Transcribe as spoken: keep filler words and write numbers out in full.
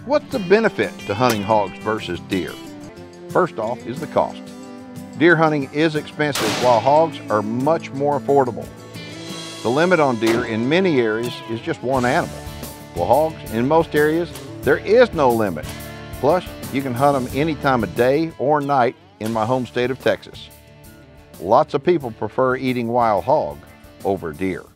What's the benefit to hunting hogs versus deer? First off is the cost. Deer hunting is expensive while hogs are much more affordable. The limit on deer in many areas is just one animal. While hogs, in most areas, there is no limit. Plus, you can hunt them any time of day or night in my home state of Texas. Lots of people prefer eating wild hog over deer.